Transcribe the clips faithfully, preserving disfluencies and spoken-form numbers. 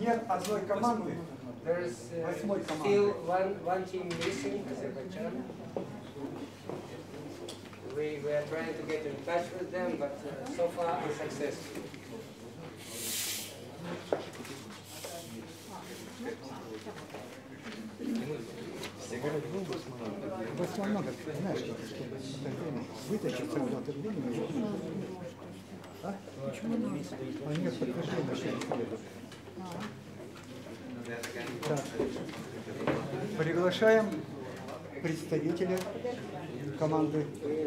Нет одной команды. There is uh, still one, one team missing, Azerbaijan. We were trying to get in touch with them, but uh, so far unsuccessful. В основном, знаешь, что вытащить солдаты времени. А? Почему не? А нет подтверждения, что не следует. Так. Приглашаем представителя команды.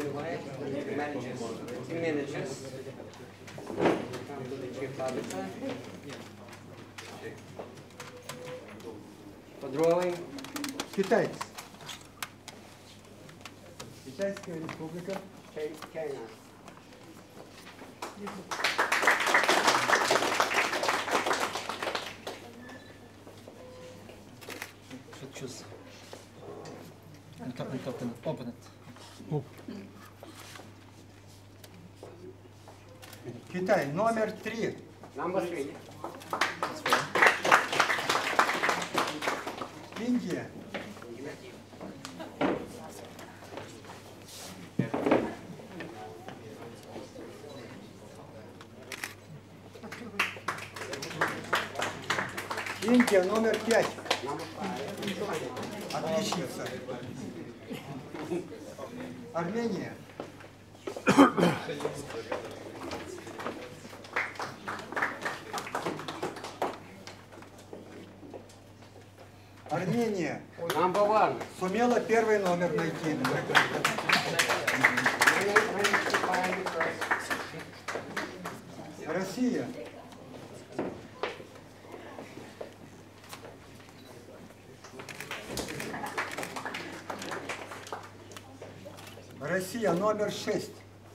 Китай. Китайская республика. China. Choose. And open it. Open it. Китай, номер три. Number three. Индия. Индия, номер пять. Отличница. Армения. Армения Number one. сумела первый номер найти. Россия. Россия номер шесть.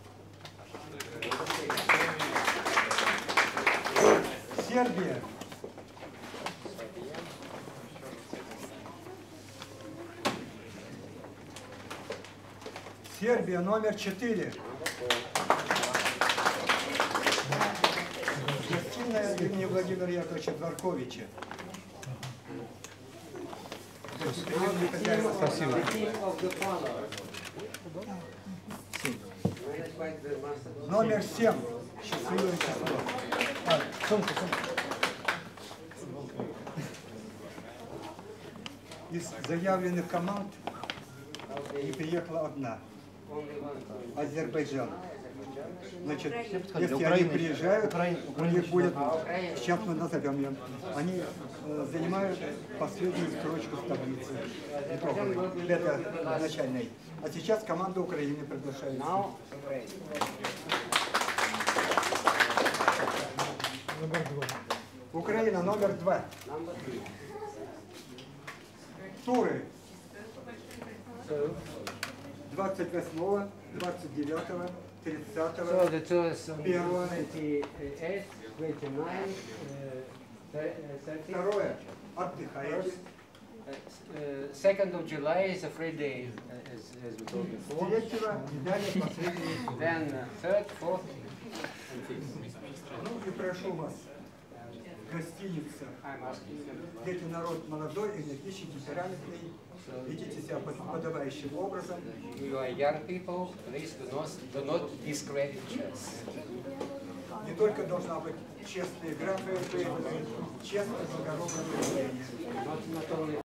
Сербия. Сербия номер четыре. Гостиная имени Владимира Яковлевича Дворковича. Спасибо. Номер семь. Счастливое число. А, сумку, сумку. Из заявленных команд не приехала одна. Азербайджан. Значит, если они приезжают, у них будет, сейчас мы назовем ее, они э, занимают последнюю строчку в таблице. Это начальной. А сейчас команда Украины приглашается. Украина номер два. Туры. двадцать восьмого, двадцать девятого, тридцатого, So the tours on первого. twenty-eighth, twenty-ninth, thirtieth. Второе. Отдыхаете. Second of July is a free day, uh, as, as we told before. Третьего и далее последний. Then uh, third, fourth, and fifth. Ну и прошу вас. Гостиница. I'm asking you. Дети народ молодой, энергичный, темпераментный. Ведите себя подобающим образом. You are young people, please do not, do not discredit chess. Не только должна быть честная игра, но и честное, благородное поведение.